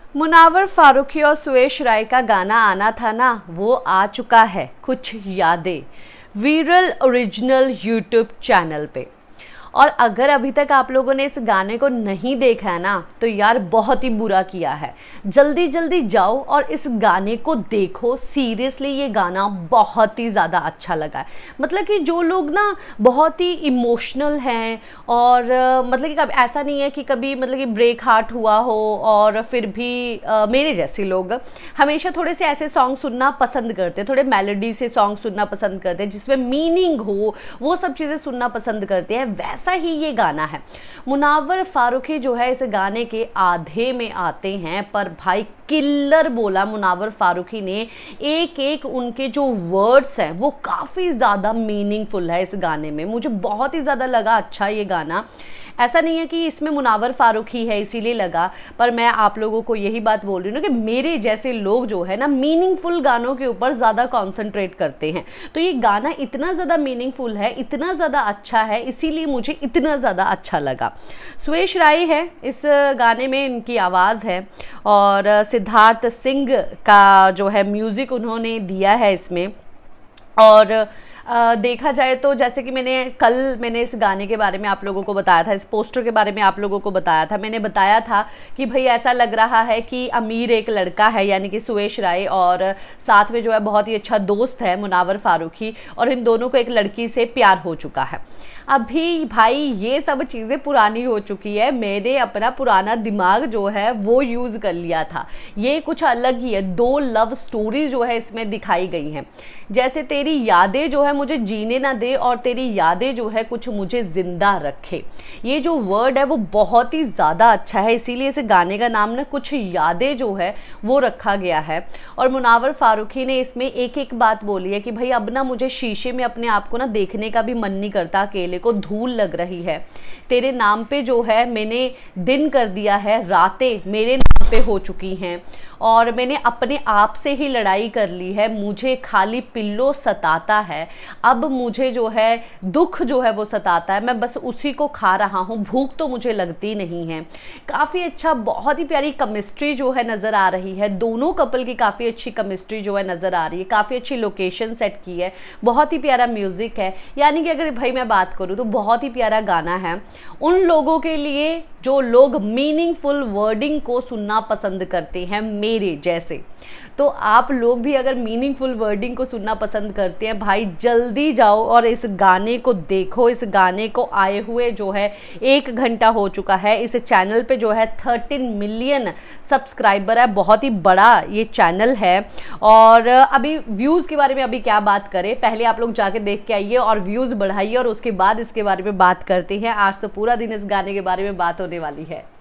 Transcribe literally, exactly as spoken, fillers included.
मुनावर फारूकी और सुयश राय का गाना आना था ना, वो आ चुका है कुछ यादें वीरल ओरिजिनल यूट्यूब चैनल पे। और अगर अभी तक आप लोगों ने इस गाने को नहीं देखा है ना, तो यार बहुत ही बुरा किया है। जल्दी जल्दी जाओ और इस गाने को देखो। सीरियसली ये गाना बहुत ही ज़्यादा अच्छा लगा है। मतलब कि जो लोग ना बहुत ही इमोशनल हैं और मतलब कि कभी ऐसा नहीं है कि कभी मतलब कि ब्रेक हार्ट हुआ हो और फिर भी आ, मेरे जैसे लोग हमेशा थोड़े से ऐसे सॉन्ग सुनना पसंद करते हैं, थोड़े मेलोडी से सॉन्ग सुनना पसंद करते हैं जिसमें मीनिंग हो, वो सब चीज़ें सुनना पसंद करते हैं। वैसा ही ये गाना है। मुनावर फारूकी जो है इस गाने के आधे में आते हैं, पर भाई किल्लर बोला मुनावर फारूकी ने। एक एक उनके जो वर्ड्स हैं वो काफ़ी ज़्यादा मीनिंगफुल है इस गाने में। मुझे बहुत ही ज़्यादा लगा अच्छा ये गाना। ऐसा नहीं है कि इसमें मुनावर फारूकी है इसीलिए लगा, पर मैं आप लोगों को यही बात बोल रही हूँ ना कि मेरे जैसे लोग जो है ना मीनिंगफुल गानों के ऊपर ज़्यादा कॉन्सेंट्रेट करते हैं। तो ये गाना इतना ज़्यादा मीनिंगफुल है, इतना ज़्यादा अच्छा है, इसीलिए मुझे इतना ज़्यादा अच्छा लगा। सुयश राय है इस गाने में, इनकी आवाज़ है और सिद्धार्थ सिंह का जो है म्यूज़िक उन्होंने दिया है इसमें। और Uh, देखा जाए तो जैसे कि मैंने कल मैंने इस गाने के बारे में आप लोगों को बताया था, इस पोस्टर के बारे में आप लोगों को बताया था। मैंने बताया था कि भाई ऐसा लग रहा है कि अमीर एक लड़का है यानी कि सुयश राय, और साथ में जो है बहुत ही अच्छा दोस्त है मुनावर फारूकी, और इन दोनों को एक लड़की से प्यार हो चुका है। अभी भाई ये सब चीज़ें पुरानी हो चुकी है। मैंने अपना पुराना दिमाग जो है वो यूज़ कर लिया था। ये कुछ अलग ही है। दो लव स्टोरी जो है इसमें दिखाई गई हैं। जैसे तेरी यादें जो है मुझे जीने ना दे और तेरी यादें जो है कुछ मुझे जिंदा रखे। ये जो वर्ड है वो बहुत ही ज़्यादा अच्छा है, इसीलिए इस गाने का नाम ना कुछ यादें जो है वो रखा गया है। और मुनावर फारूकी ने इसमें एक एक बात बोली है कि भाई अब ना मुझे शीशे में अपने आप को ना देखने का भी मन नहीं करता, अकेले को धूल लग रही है। तेरे नाम पे जो है मैंने दिन कर दिया है, रातें मेरे नाम पे हो चुकी हैं, और मैंने अपने आप से ही लड़ाई कर ली है। मुझे खाली पिल्लो सताता है, अब मुझे जो है दुख जो है वो सताता है, मैं बस उसी को खा रहा हूँ, भूख तो मुझे लगती नहीं है। काफ़ी अच्छा, बहुत ही प्यारी केमिस्ट्री जो है नज़र आ रही है। दोनों कपल की काफ़ी अच्छी केमिस्ट्री जो है नज़र आ रही है। काफ़ी अच्छी लोकेशन सेट की है, बहुत ही प्यारा म्यूज़िक है। यानी कि अगर भाई मैं बात करूँ तो बहुत ही प्यारा गाना है उन लोगों के लिए जो लोग मीनिंगफुल वर्डिंग को सुनना पसंद करते हैं, मेरे जैसे। तो आप लोग भी अगर मीनिंगफुल वर्डिंग को सुनना पसंद करते हैं, भाई जल्दी जाओ और इस गाने को देखो। इस गाने को आए हुए जो है एक घंटा हो चुका है। इस चैनल पे जो है थर्टीन मिलियन सब्सक्राइबर है, बहुत ही बड़ा ये चैनल है। और अभी व्यूज़ के बारे में अभी क्या बात करें, पहले आप लोग जाके देख के आइए और व्यूज़ बढ़ाइए और उसके बाद इसके बारे में बात करते हैं। आज तो पूरा दिन इस गाने के बारे में बात होने वाली है।